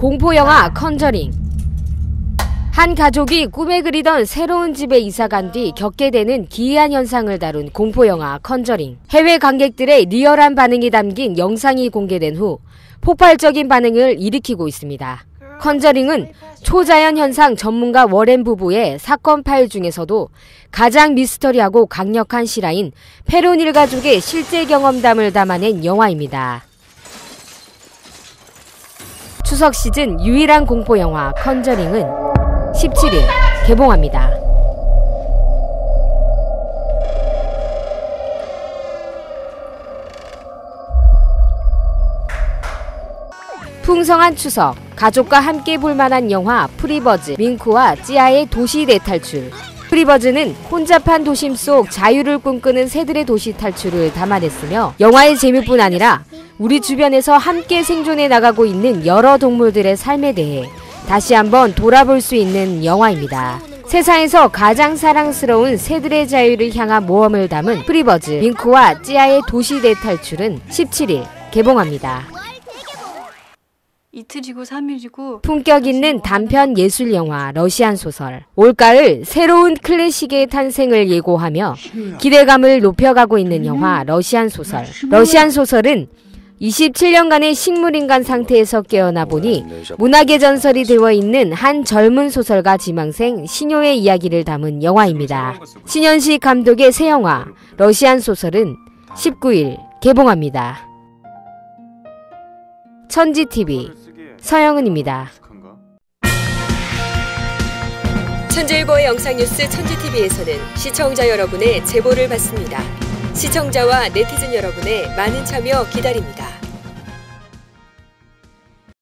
공포영화 컨저링. 한 가족이 꿈에 그리던 새로운 집에 이사간 뒤 겪게 되는 기이한 현상을 다룬 공포영화 컨저링. 해외 관객들의 리얼한 반응이 담긴 영상이 공개된 후 폭발적인 반응을 일으키고 있습니다. 컨저링은 초자연 현상 전문가 워렌 부부의 사건 파일 중에서도 가장 미스터리하고 강력한 실화인 페론 일가족의 실제 경험담을 담아낸 영화입니다. 추석 시즌 유일한 공포영화 컨저링은 17일 개봉합니다. 풍성한 추석, 가족과 함께 볼만한 영화 프리버즈, 윙크와 찌아의 도시 대탈출. 프리버즈는 혼잡한 도심 속 자유를 꿈꾸는 새들의 도시 탈출을 담아냈으며 영화의 재미뿐 아니라 우리 주변에서 함께 생존해 나가고 있는 여러 동물들의 삶에 대해 다시 한번 돌아볼 수 있는 영화입니다. 세상에서 가장 사랑스러운 새들의 자유를 향한 모험을 담은 프리버즈, 윙크와 찌아의 도시 대탈출은 17일 개봉합니다. 이틀이고 3일이고 품격 있는 단편 예술 영화 러시안 소설. 올가을 새로운 클래식의 탄생을 예고하며 기대감을 높여가고 있는 영화 러시안 소설. 러시안 소설은 27년간의 식물인간 상태에서 깨어나 보니 문학의 전설이 되어 있는 한 젊은 소설가 지망생 신효의 이야기를 담은 영화입니다. 신현식 감독의 새 영화 러시안 소설은 19일 개봉합니다. 천지TV 서영은입니다. 천재일보의 영상뉴스 천지TV에서는 시청자 여러분의 제보를 받습니다. 시청자와 네티즌 여러분의 많은 참여 기다립니다.